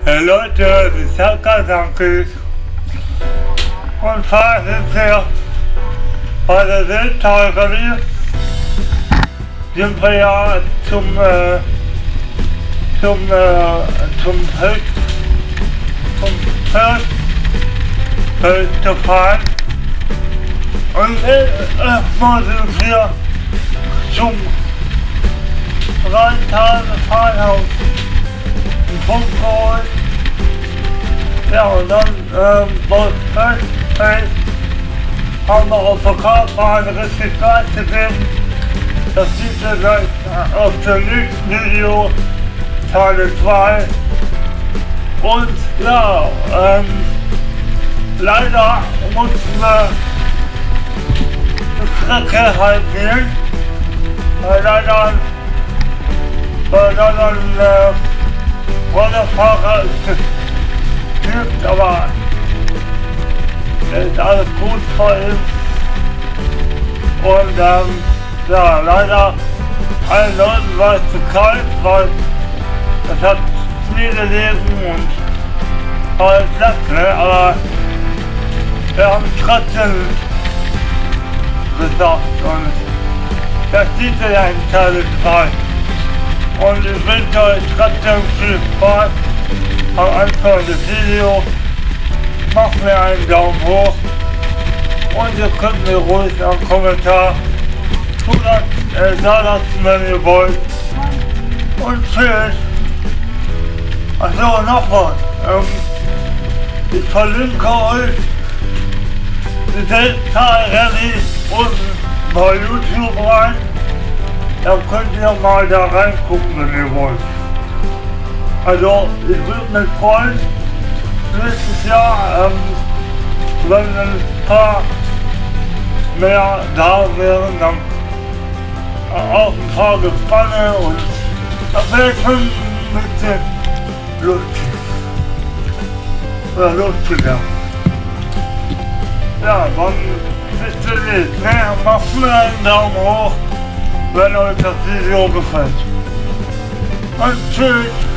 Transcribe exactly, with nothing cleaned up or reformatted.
Hey Leute, das ist Hacker, danke. Und zwar sind wir bei der Wildtigerie. Sind wir ja zum, äh, zum, äh, zum Feld, zum Feld, Feld zu fahren. Und äh, erstmal sind wir zum Rheintal-Fahrhaus einen Punkt geholt. Ja, und dann ähm, beim Feld haben wir auf der Karte richtig Gas gegeben. Das sieht ihr gleich auf dem nächsten Video, Teil zwei. Und ja, ähm, leider mussten wir die Strecke halt gehen, weil leider, weil leider ein äh, Rollerfahrer gibt, aber ist alles gut vor ihm. Und ähm, ja, leider allen Leuten war es zu kalt, weil es hat Schnee gelegen und war alles nass, ne? Aber wir haben es trotzdem gesagt und das sieht ihr ja in Teil zwei. Und ich wünsche euch trotzdem viel Spaß am Anfang des Videos. Macht mir einen Daumen hoch und ihr könnt mir ruhig einen Kommentar äh, da lassen, wenn ihr wollt. Und tschüss. Achso, noch was. Ähm, ich verlinke euch die Wildtigerie unten bei YouTube rein. Da könnt ihr mal da reingucken, wenn ihr wollt. Also, ich würde mich freuen, nächstes Jahr, ähm, wenn ein paar mehr da wären, dann auch ein paar Gespanne und das wäre schon ein bisschen lustig. Oder lustiger. Ja, dann bis demnächst, ne? Macht mir einen Daumen hoch, wenn euch das Video gefällt. Und tschüss!